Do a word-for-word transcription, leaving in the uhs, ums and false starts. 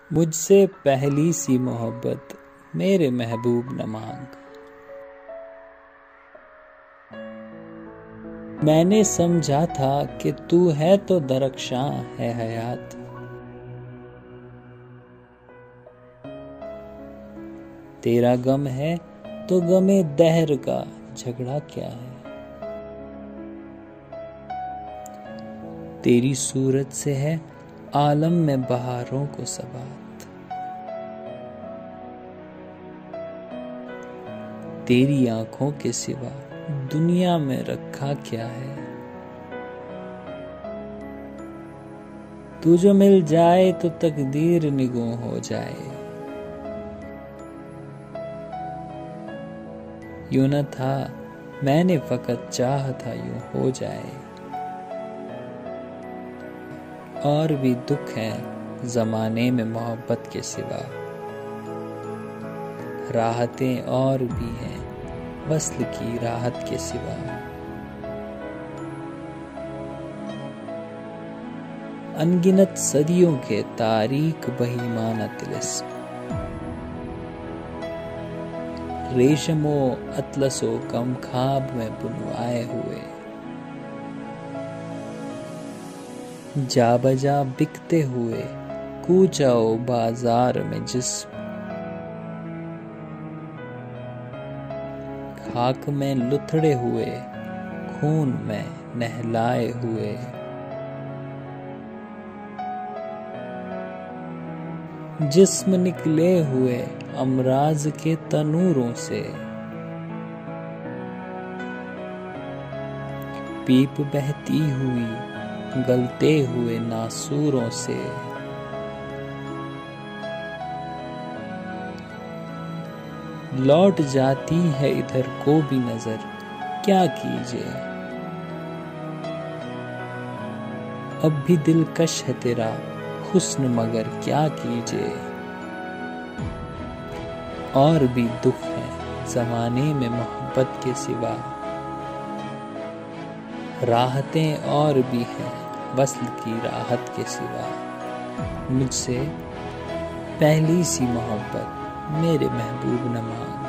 मुझसे पहली सी मोहब्बत मेरे महबूब न मांग। मैंने समझा था कि तू है तो दरख्शां है हयात। तेरा गम है तो गमे दहर का झगड़ा क्या है। तेरी सूरत से है आलम में बहारों को सबात। तेरी आंखों के सिवा दुनिया में रखा क्या है। तू जो मिल जाए तो तकदीर निगों हो जाए। यूं न था मैंने फकत चाहा था यूं हो जाए। और भी दुख है जमाने में मोहब्बत के सिवा। राहतें और भी हैं वस्ल की राहत के सिवा। अनगिनत सदियों के तारीख बहीमाना तिलिस्म। रेशमो अतलसो कम खाब में बुनवाए हुए। जा बजा बिकते हुए कूचाओ बाजार में जिस्म। खाक में लुथड़े हुए खून में नहलाए हुए। जिस्म निकले हुए अमराज के तनूरों से। पीप बहती हुई गलते हुए नासूरों से। लौट जाती है इधर को भी नजर क्या कीजिए। अब भी दिलकश है तेरा हुस्न मगर क्या कीजिए। और भी दुख है जमाने में मोहब्बत के सिवा। राहतें और भी हैं वस्ल की राहत के सिवा। मुझसे पहली सी मोहब्बत मेरे महबूब न मांग।